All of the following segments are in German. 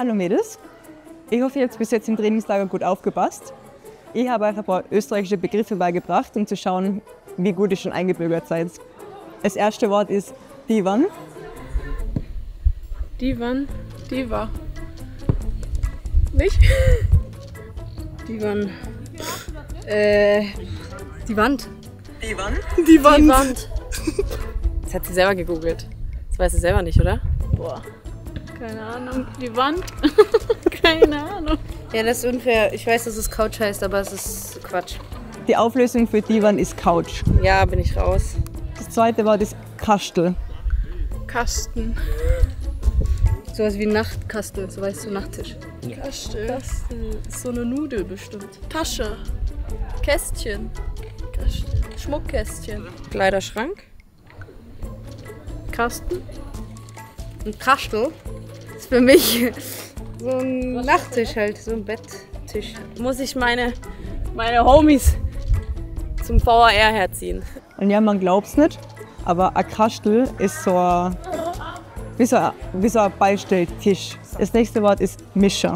Hallo Mädels, ich hoffe, ihr habt bis jetzt im Trainingslager gut aufgepasst. Ich habe euch ein paar österreichische Begriffe beigebracht, um zu schauen, wie gut ihr schon eingebürgert seid. Das erste Wort ist Divan. Divan, Diva. Nicht? Divan. Die Wand. Divan? Die Wand. Das hat sie selber gegoogelt. Das weiß sie selber nicht, oder? Boah, keine Ahnung. Die Wand? Keine Ahnung. Ja, das ist unfair. Ich weiß, dass es Couch heißt, aber es ist Quatsch. Die Auflösung für Divan ist Couch. Ja, bin ich raus. Das zweite Wort ist Kastel. Kasten. Sowas wie Nachtkastel, so weißt du, Nachttisch. Kasten. Ist so eine Nudel bestimmt. Tasche. Kästchen. Kasten. Schmuckkästchen. Kleiderschrank. Kasten. Ein Kastel ist für mich so ein Nachttisch halt, so ein Betttisch. Muss ich meine Homies zum VAR herziehen. Und ja, man glaubt es nicht, aber ein Kastel ist so ein, wie so ein Beistelltisch. Das nächste Wort ist Mischer.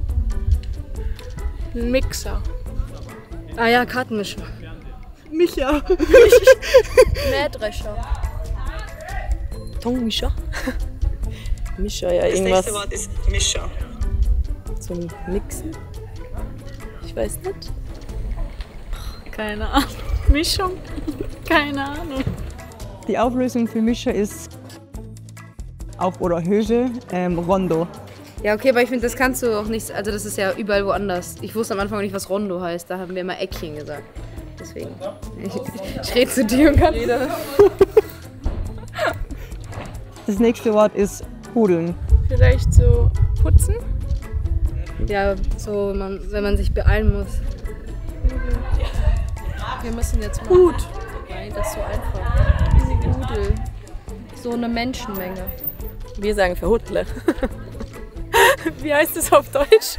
Ein Mixer. Ah ja, Kartenmischer. Micha. Mähdrescher. Tongmischer? Mischer, ja, irgendwas. Das nächste Wort ist Mischer. Zum Mixen? Ich weiß nicht. Keine Ahnung. Mischung? Keine Ahnung. Die Auflösung für Mischer ist auch oder Höhe, Rondo. Ja, okay, aber ich finde, das kannst du auch nicht, also das ist ja überall woanders. Ich wusste am Anfang nicht, was Rondo heißt, da haben wir immer Eckchen gesagt. Deswegen, ich rede zu dir und kann reden. Das nächste Wort ist Hudeln. Vielleicht so putzen? Ja, so, wenn man sich beeilen muss. Wir müssen jetzt mal. Hut. Nein, das ist so einfach. Rudel. So eine Menschenmenge. Wir sagen Verhudle. Wie heißt es auf Deutsch?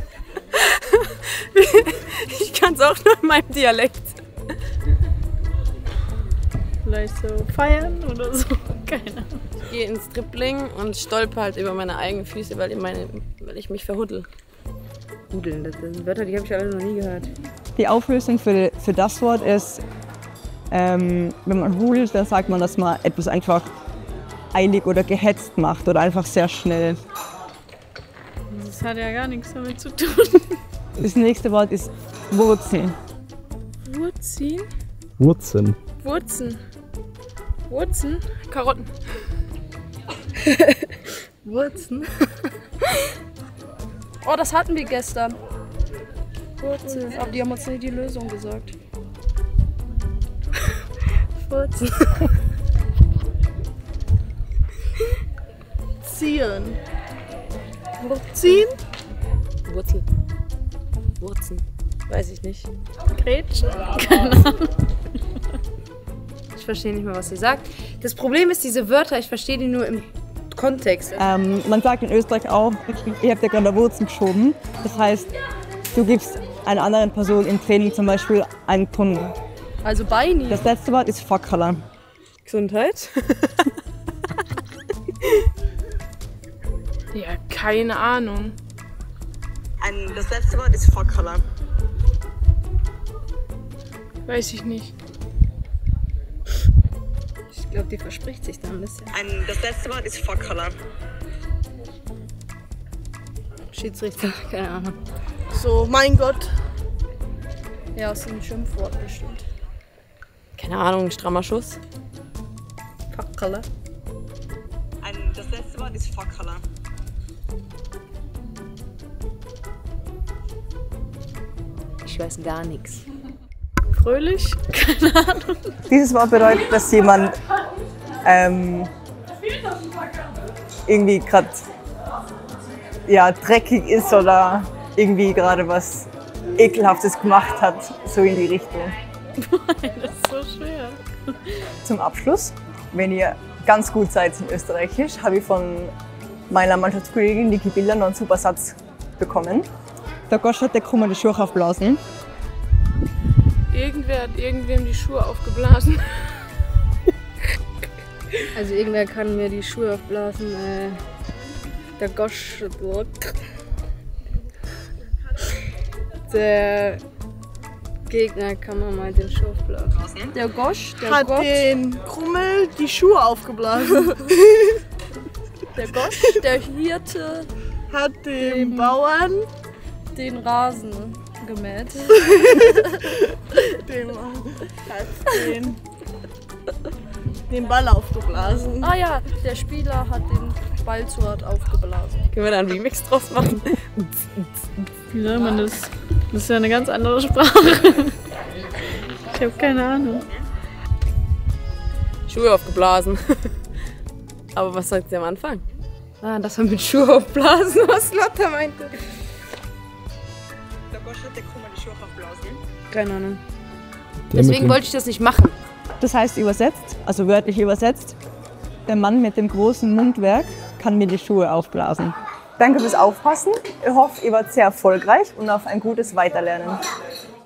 Ich kann es auch nur in meinem Dialekt. Vielleicht so feiern oder so. Keine Ahnung. Ich gehe ins Dribbling und stolper halt über meine eigenen Füße, weil ich mich verhuddel. Hudeln, das sind Wörter, die habe ich alle noch nie gehört. Die Auflösung für das Wort ist, wenn man hudelt, dann sagt man, dass man etwas einfach eilig oder gehetzt macht oder einfach sehr schnell. Das hat ja gar nichts damit zu tun. Das nächste Wort ist Wurzeln. Wurzeln? Wurzeln. Wurzeln. Wurzeln? Karotten. Wurzeln? Oh, das hatten wir gestern. Wurzeln. Aber die haben uns nicht die Lösung gesagt. Wurzeln. Ziehen. Ziehen? Wurzel. Wurzeln. Weiß ich nicht. Gretchen? Keine Ahnung. Ich verstehe nicht mehr, was sie sagt. Das Problem ist, diese Wörter, ich verstehe die nur im Kontext. Man sagt in Österreich auch, ihr habt ja gerade Wurzeln geschoben. Das heißt, du gibst einer anderen Person im Training zum Beispiel einen Tunnel. Also Beini. Das letzte Wort ist Fackerler. Gesundheit. Ja, keine Ahnung. Das letzte Wort ist Fackerler. Weiß ich nicht. Ich glaube, die verspricht sich da ein bisschen. Das letzte Wort ist Fackerler. Schiedsrichter, keine Ahnung. So, mein Gott. Ja, ist ein Schimpfwort bestimmt. Keine Ahnung, ein strammer Schuss. Fackerle. Das letzte Wort ist Fackerler. Ich weiß gar nichts. Fröhlich? Keine Ahnung. Dieses Wort bedeutet, dass jemand irgendwie gerade dreckig ist oder irgendwie gerade was Ekelhaftes gemacht hat, so in die Richtung. Das ist so schwer. Zum Abschluss, wenn ihr ganz gut seid in Österreichisch, habe ich von meiner Mannschaftskollegin Niki Biller noch einen super Satz bekommen. Der Gosch hat, der kann mir die Schuhe aufblasen. Irgendwer hat irgendwem die Schuhe aufgeblasen. Also irgendwer kann mir die Schuhe aufblasen. Der Gosch. Der Gegner kann man mal den Schuh aufblasen. Der Gosch, der Hat Gott, den Krummel die Schuhe aufgeblasen. der Gosch, der Hirte, Hat dem Bauern den Rasen gemäht. den Ball aufgeblasen. Ah ja, der Spieler hat den Ball zu hart aufgeblasen. Können wir da einen Remix draus machen? Wie soll man das? Das ist ja eine ganz andere Sprache. Ich habe keine Ahnung. Schuhe aufgeblasen. Aber was sagt sie am Anfang? Ah, das war mit Schuhe aufblasen, was Lotta meinte. Der Gosch hat der Krummel die Schuhe aufblasen. Keine Ahnung. Der mit Deswegen dem- wollte ich das nicht machen. Das heißt übersetzt, also wörtlich übersetzt, der Mann mit dem großen Mundwerk kann mir die Schuhe aufblasen. Danke fürs Aufpassen. Ich hoffe, ihr wart sehr erfolgreich und auf ein gutes Weiterlernen.